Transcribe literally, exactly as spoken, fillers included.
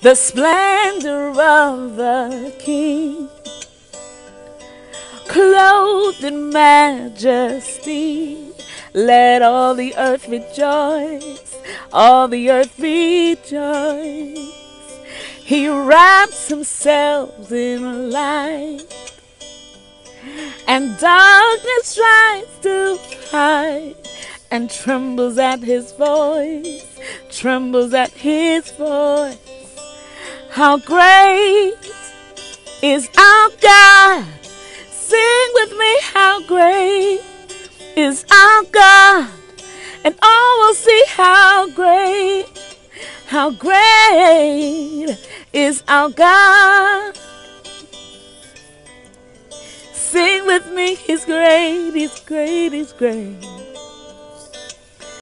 the splendor of the King, clothed in majesty. Let all the earth rejoice, all the earth rejoice. He wraps himself in light, and darkness tries to hide, and trembles at his voice, trembles at his voice. How great is our God! Sing with me, how great is our God, and all will see how great, how great is our God. Sing with me, he's great, he's great, he's great.